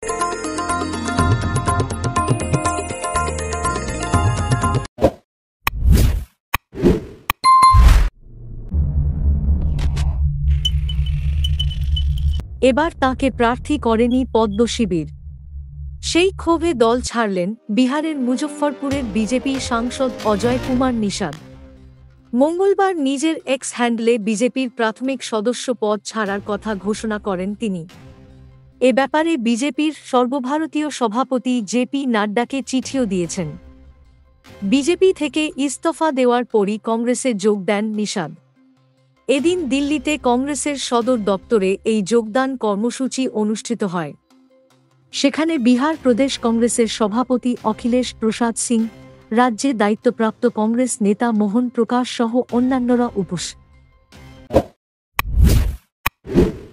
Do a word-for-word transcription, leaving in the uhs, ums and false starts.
এবার তাকে প্রার্থী করেনি পদ্ম শিবির। সেই ক্ষোভে দল ছাড়লেন বিহারের মুজফ্ফরপুরের বিজেপি সাংসদ অজয় কুমার নিষাদ। মঙ্গলবার নিজের এক্স হ্যান্ডলে বিজেপির প্রাথমিক সদস্য পদ ছাড়ার কথা ঘোষণা করেন তিনি। এ ব্যাপারে বিজেপির সর্বভারতীয় সভাপতি জে পি নাড্ডাকে চিঠিও দিয়েছেন। বিজেপি থেকে ইস্তফা দেওয়ার পরই কংগ্রেসে যোগ দেন নিষাদ। এদিন দিল্লিতে কংগ্রেসের সদর দপ্তরে এই যোগদান কর্মসূচি অনুষ্ঠিত হয়। সেখানে বিহার প্রদেশ কংগ্রেসের সভাপতি অখিলেশ প্রসাদ সিং, রাজ্যে দায়িত্বপ্রাপ্ত কংগ্রেস নেতা মোহন প্রকাশ সহ অন্যান্যরা উপস্থিত।